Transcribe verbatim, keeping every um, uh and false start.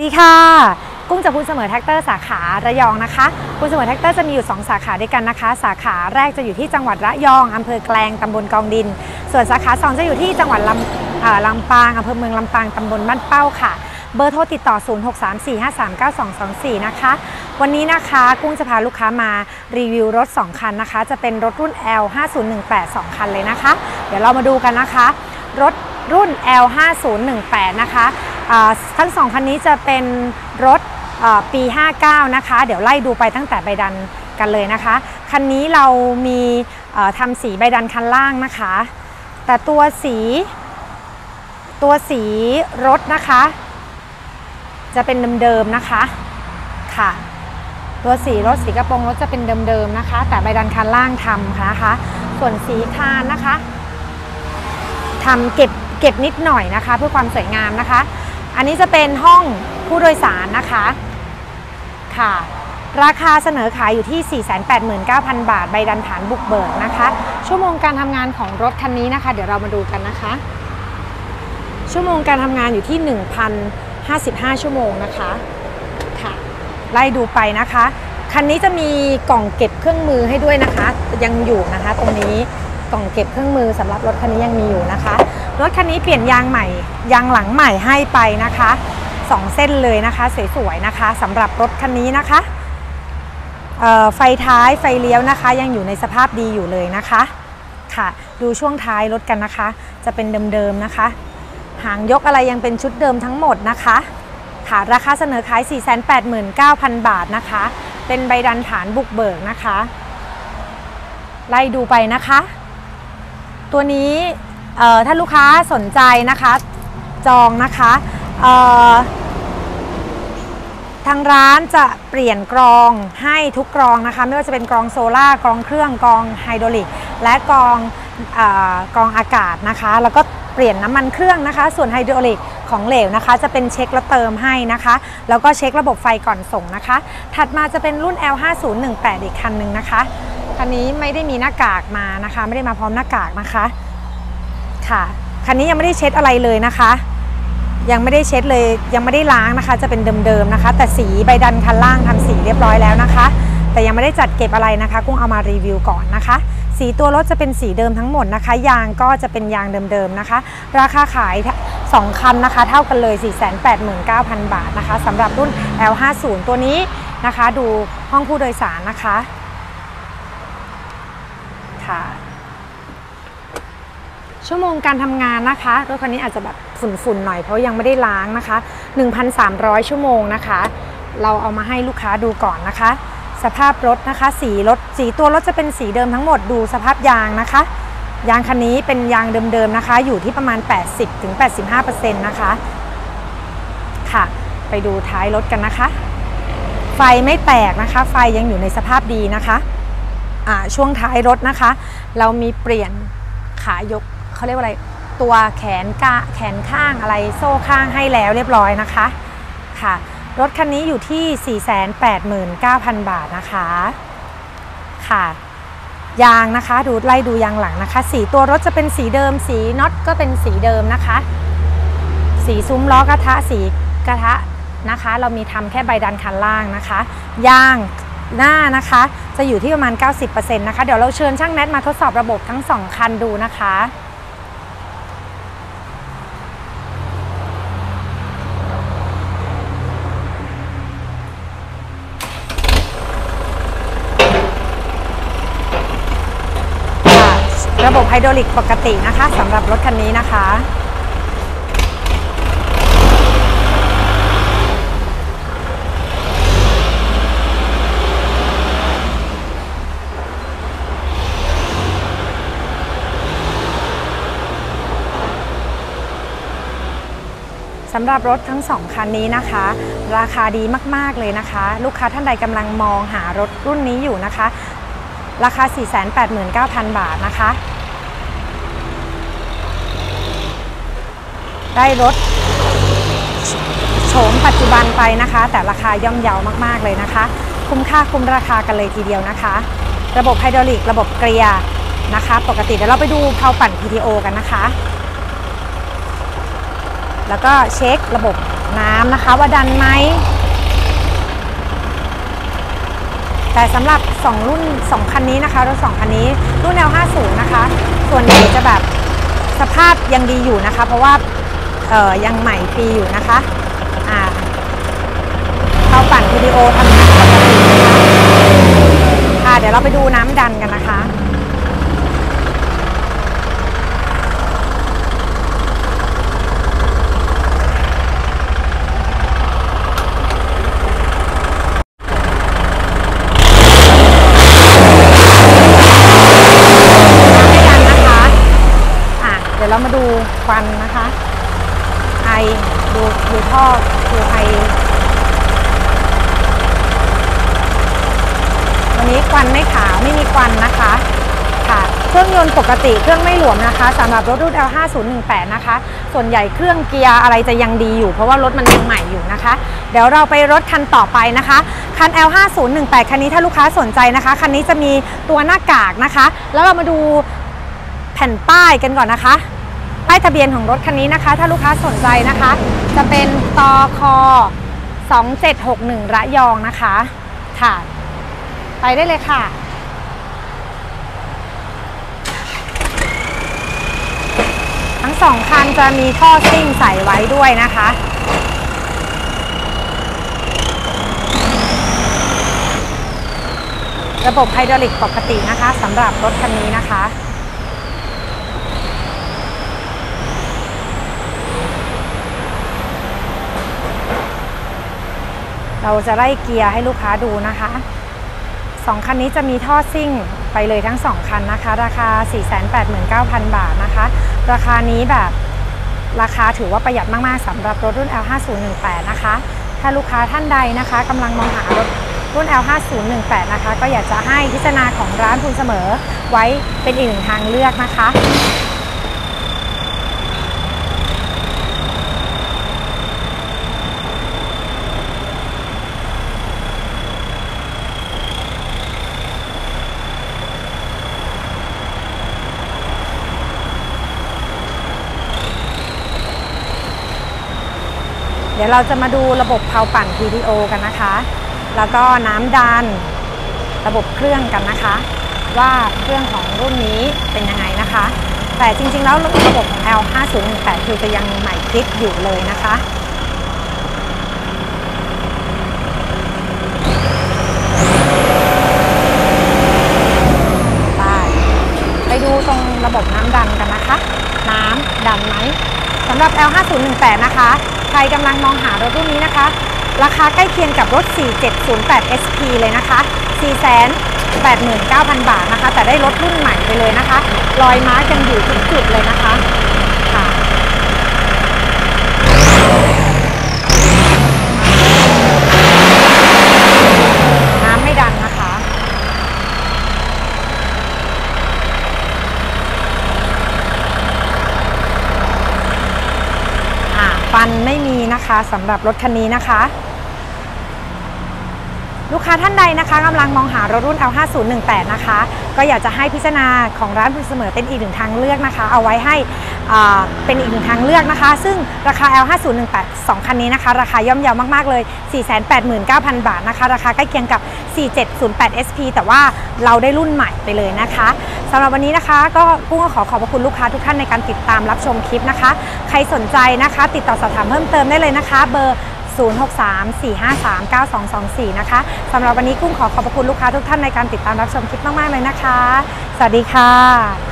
ดีค่ะกุ้งจากคุณเสมอแท็กเตอร์สาขาระยองนะคะคุณเสมอแท็กเตอร์จะมีอยู่สองสาขาด้วยกันนะคะสาขาแรกจะอยู่ที่จังหวัดระยองอำเภอแกลงตำบลกองดินส่วนสาขาสองจะอยู่ที่จังหวัดลำลำปางอำเภอเมืองลำปางตำบลบ้านเป้าค่ะเบอร์โทรติดต่อศูนย์ หก สาม สี่ ห้า สาม เก้า สอง สอง สี่นะคะวันนี้นะคะกุ้งจะพาลูกค้ามารีวิวรถสองคันนะคะจะเป็นรถรุ่น แอล ห้าศูนย์หนึ่งแปด สองคันเลยนะคะเดี๋ยวเรามาดูกันนะคะรถรุ่น แอล ห้าศูนย์หนึ่งแปด นะคะทั้งสองคันนี้จะเป็นรถปีห้าเก้านะคะเดี๋ยวไล่ดูไปตั้งแต่ใบดันกันเลยนะคะคันนี้เรามีทำสีใบดันคันล่างนะคะแต่ตัวสีตัวสีรถนะคะจะเป็นเดิมๆนะคะค่ะตัวสีรถสีกระโปรงรถจะเป็นเดิมๆนะคะแต่ใบดันคันล่างทำนะคะส่วนสีคานนะคะทำเก็บเก็บนิดหน่อยนะคะเพื่อความสวยงามนะคะอันนี้จะเป็นห้องผู้โดยสารนะคะค่ะราคาเสนอขายอยู่ที่ สี่แสนแปดหมื่นเก้าพัน บาทใบดันฐานบุกเบิกนะคะชั่วโมงการทำงานของรถคันนี้นะคะเดี๋ยวเรามาดูกันนะคะชั่วโมงการทำงานอยู่ที่ หนึ่งพันห้าสิบห้า ชั่วโมงนะคะค่ะไล่ดูไปนะคะคันนี้จะมีกล่องเก็บเครื่องมือให้ด้วยนะคะยังอยู่นะคะตรงนี้กล่องเก็บเครื่องมือสำหรับรถคันนี้ยังมีอยู่นะคะรถคันนี้เปลี่ยนยางใหม่ยางหลังใหม่ให้ไปนะคะสองเส้นเลยนะคะสวยๆนะคะสำหรับรถคันนี้นะคะไฟท้ายไฟเลี้ยวนะคะยังอยู่ในสภาพดีอยู่เลยนะคะค่ะดูช่วงท้ายรถกันนะคะจะเป็นเดิมๆนะคะหางยกอะไรยังเป็นชุดเดิมทั้งหมดนะคะค่ะราคาเสนอขาย สี่แสนแปดหมื่นเก้าพัน บาทนะคะเป็นใบดันฐานบุกเบิกนะคะไล่ดูไปนะคะตัวนี้ถ้าลูกค้าสนใจนะคะจองนะคะทางร้านจะเปลี่ยนกรองให้ทุกกรองนะคะไม่ว่าจะเป็นกรองโซล่ากรองเครื่องกรองไฮดรอลิกและกรองกรองอากาศนะคะแล้วก็เปลี่ยนน้ำมันเครื่องนะคะส่วนไฮดรอลิกของเหลวนะคะจะเป็นเช็คแล้วเติมให้นะคะแล้วก็เช็คระบบไฟก่อนส่งนะคะถัดมาจะเป็นรุ่น แอล ห้าศูนย์หนึ่งแปด อีกคันหนึ่งนะคะคันนี้ไม่ได้มีหน้ากากมานะคะไม่ได้มาพร้อมหน้ากากนะคะค่ะคันนี้ยังไม่ได้เช็ดอะไรเลยนะคะยังไม่ได้เช็ดเลยยังไม่ได้ล้างนะคะจะเป็นเดิมๆนะคะแต่สีใบดันคันล่างทำสีเรียบร้อยแล้วนะคะแต่ยังไม่ได้จัดเก็บอะไรนะคะกุ้งเอามารีวิวก่อนนะคะสีตัวรถจะเป็นสีเดิมทั้งหมดนะคะยางก็จะเป็นยางเดิมๆนะคะราคาขายสองคันนะคะเท่ากันเลย สี่แสนแปดหมื่นเก้าพัน บาทนะคะสำหรับรุ่น แอล ห้าสิบ ตัวนี้นะคะดูห้องผู้โดยสารนะคะค่ะชั่วโมงการทำงานนะคะรถคันนี้อาจจะแบบฝุ่นๆหน่อยเพราะยังไม่ได้ล้างนะคะ หนึ่งพันสามร้อย ชั่วโมงนะคะเราเอามาให้ลูกค้าดูก่อนนะคะสภาพรถนะคะสีรถสีตัวรถจะเป็นสีเดิมทั้งหมดดูสภาพยางนะคะยางคันนี้เป็นยางเดิมๆนะคะอยู่ที่ประมาณ แปดสิบถึงแปดสิบห้าเปอร์เซ็นต์ นะคะค่ะไปดูท้ายรถกันนะคะไฟไม่แตกนะคะไฟยังอยู่ในสภาพดีนะคะอ่าช่วงท้ายรถนะคะเรามีเปลี่ยนขายกเขาเรียกว่าอะไรตัวแขนกะแขนข้างอะไรโซ่ข้างให้แล้วเรียบร้อยนะคะค่ะรถคันนี้อยู่ที่ สี่แสนแปดหมื่นเก้าพัน บาทนะคะค่ะยางนะคะดูไล่ดูยางหลังนะคะสีตัวรถจะเป็นสีเดิมสีน็อตก็เป็นสีเดิมนะคะสีซุ้มล้อกระทะสีกระทะนะคะเรามีทำแค่ใบดันคันล่างนะคะยางหน้านะคะจะอยู่ที่ประมาณ เก้าสิบเปอร์เซ็นต์ นะคะเดี๋ยวเราเชิญช่างแนทมาทดสอบระบบทั้งสองคันดูนะคะระบบไฮดรอลิกปกตินะคะสำหรับรถคันนี้นะคะสำหรับรถทั้งสองคันนี้นะคะราคาดีมากๆเลยนะคะลูกค้าท่านใดกำลังมองหารถรุ่นนี้อยู่นะคะราคา สี่แสนแปดหมื่นเก้าพัน บาทนะคะได้รถโฉมปัจจุบันไปนะคะแต่ราคาย่อมเยาวมากๆเลยนะคะคุ้มค่าคุ้มราคากันเลยทีเดียวนะคะระบบไฮดรอลิกระบบเกียร์นะคะปกติเดี๋ยวเราไปดูเพลาปั่น พี ที โอ กันนะคะแล้วก็เช็คระบบน้ำนะคะว่าดันไหมแต่สำหรับสองรุ่นสองคันนี้นะคะรถสองคันนี้รุ่น แอล ห้าสิบ นะคะส่วนใหญ่จะแบบสภาพยังดีอยู่นะคะเพราะว่าเอ่อยังใหม่ปีอยู่นะคะอ่าเขาปั่นวิดีโอทำงานปกตินะคะค่ะเดี๋ยวเราไปดูน้ำดันกันนะคะเดี๋ยวเรามาดูควันนะคะไอดูดูท่อดูไอวันนี้ควันไม่ขาวไม่มีควันนะคะค่ะเครื่องยนต์ปกติเครื่องไม่หลวมนะคะสำหรับรถรุ่น แอล ห้าสิบ หนึ่งแปด นะคะส่วนใหญ่เครื่องเกียร์อะไรจะยังดีอยู่เพราะว่ารถมันยังใหม่อยู่นะคะเดี๋ยวเราไปรถคันต่อไปนะคะคัน แอล ห้าสิบ หนึ่งแปด คันนี้ถ้าลูกค้าสนใจนะคะคันนี้จะมีตัวหน้ากากนะคะแล้วเรามาดูแผ่นป้ายกันก่อนนะคะป้ายทะเบียนของรถคันนี้นะคะถ้าลูกค้าสนใจนะคะจะเป็นตคสองเจ็ดหกหนึ่งระยองนะคะค่ะไปได้เลยค่ะทั้งสองคันจะมีท่อซิ่งใส่ไว้ด้วยนะคะระบบไฮดรอลิกปกตินะคะสำหรับรถคันนี้นะคะเราจะไล่เกียร์ให้ลูกค้าดูนะคะสองคันนี้จะมีท่อซิ่งไปเลยทั้งสองคันนะคะราคา สี่แสนแปดหมื่นเก้าพัน บาทนะคะราคานี้แบบราคาถือว่าประหยัดมากๆสำหรับรถรุ่น แอล ห้าสิบ หนึ่งแปด นะคะถ้าลูกค้าท่านใดนะคะกำลังมองหารถรุ่น แอล ห้าสิบ หนึ่งแปด นะคะก็อยากจะให้พิจารณาของร้านทุนเสมอไว้เป็นอีกหนึ่งทางเลือกนะคะเดี๋ยวเราจะมาดูระบบเพาปั่น พี ที โอ กันนะคะแล้วก็น้ำดันระบบเครื่องกันนะคะว่าเครื่องของรุ่นนี้เป็นยังไงนะคะแต่จริงๆแล้วระบบของ แอล ห้าสิบ หนึ่งแปด คือจะยังใหม่คลิปอยู่เลยนะคะไปไปดูตรงระบบน้ำดันกันนะคะน้ำดันไหมสำหรับ แอล ห้าสิบ หนึ่งแปด นะคะใครกำลังมองหารถรุ่นนี้นะคะราคาใกล้เคียงกับรถ สี่เจ็ดศูนย์แปด เอส พี เลยนะคะ สี่แสนแปดหมื่นเก้าพัน บาทนะคะแต่ได้รถรุ่นใหม่ไปเลยนะคะรอยมาร์กยังอยู่ทุกจุดเลยนะคะค่ะน้ำไม่ดันนะคะฟันไม่มีนะคะสำหรับรถคันนี้นะคะลูกค้าท่านใดนะคะกำลังมองหารถรุ่น แอล ห้าสิบ หนึ่งแปด นะคะก็อยากจะให้พิจารณาของร้านทุนเสมอเป็นอีกหนึ่งทางเลือกนะคะเอาไว้ให้เป็นอีกหนึ่งทางเลือกนะคะซึ่งราคา แอล ห้าสิบ หนึ่งแปด สองคันนี้นะคะราคาย่อมเยาวมากๆเลย สี่แสนแปดหมื่นเก้าพัน บาทนะคะราคาใกล้เคียงกับ สี่เจ็ดศูนย์แปด เอส พี แต่ว่าเราได้รุ่นใหม่ไปเลยนะคะสำหรับวันนี้นะคะก็กุ้งก็ขอขอบพระคุณลูกค้าทุกท่านในการติดตามรับชมคลิปนะคะใครสนใจนะคะติดต่อสอบถามเพิ่มเติมได้เลยนะคะเบอร์ศูนย์ หก สาม สี่ ห้า สาม เก้า สอง สอง สี่นะคะสำหรับวันนี้กุ้งขอขอบพระคุณลูกค้าทุกท่านในการติดตามรับชมคลิปมากๆเลยนะคะสวัสดีค่ะ